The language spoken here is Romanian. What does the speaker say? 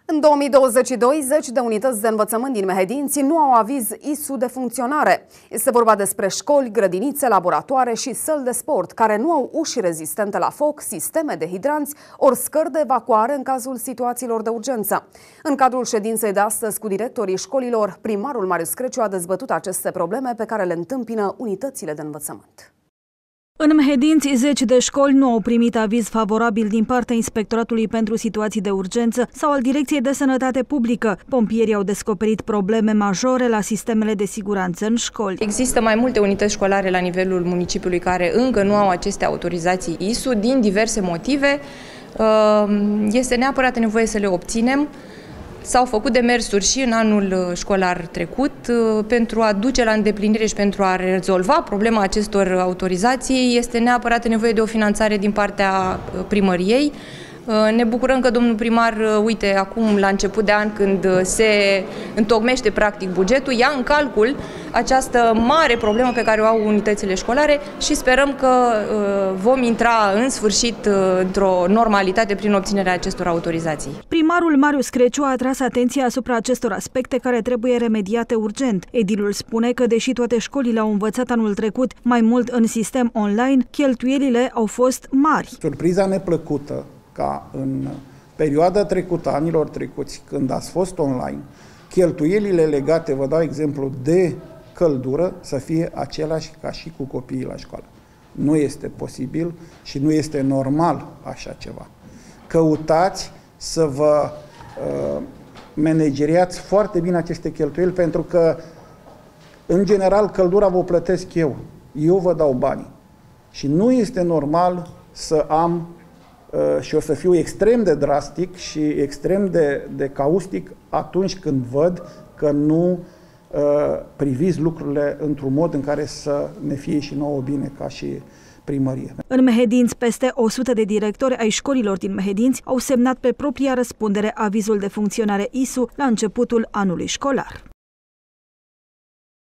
În 2022, zeci de unități de învățământ din Mehedinți nu au aviz ISU de funcționare. Este vorba despre școli, grădinițe, laboratoare și săli de sport, care nu au uși rezistente la foc, sisteme de hidranți ori scări de evacuare în cazul situațiilor de urgență. În cadrul ședinței de astăzi cu directorii școlilor, primarul Marius Creciu a dezbătut aceste probleme pe care le întâmpină unitățile de învățământ. În Mehedinți, zeci de școli nu au primit aviz favorabil din partea Inspectoratului pentru Situații de Urgență sau al Direcției de Sănătate Publică. Pompierii au descoperit probleme majore la sistemele de siguranță în școli. Există mai multe unități școlare la nivelul municipiului care încă nu au aceste autorizații ISU din diverse motive. Este neapărat nevoie să le obținem. S-au făcut demersuri și în anul școlar trecut pentru a duce la îndeplinire și pentru a rezolva problema acestor autorizații. Este neapărat nevoie de o finanțare din partea primăriei. Ne bucurăm că domnul primar, uite, acum la început de an, când se întocmește practic bugetul, ia în calcul această mare problemă pe care o au unitățile școlare și sperăm că vom intra în sfârșit într-o normalitate prin obținerea acestor autorizații. Primarul Marius Creciu a atras atenția asupra acestor aspecte care trebuie remediate urgent. Edilul spune că, deși toate școlile au învățat anul trecut mai mult în sistem online, cheltuielile au fost mari. Surpriza neplăcută ca în perioada trecută, anilor trecuți, când ați fost online, cheltuielile legate, vă dau exemplu, de căldură, să fie același ca și cu copiii la școală. Nu este posibil și nu este normal așa ceva. Căutați să vă manageriați foarte bine aceste cheltuieli, pentru că, în general, căldura vă plătesc eu. Eu vă dau banii. Și nu este normal să am și o să fiu extrem de drastic și extrem de caustic atunci când văd că nu priviți lucrurile într-un mod în care să ne fie și nouă bine ca și primărie. În Mehedinți, peste 100 de directori ai școlilor din Mehedinți au semnat pe propria răspundere avizul de funcționare ISU la începutul anului școlar.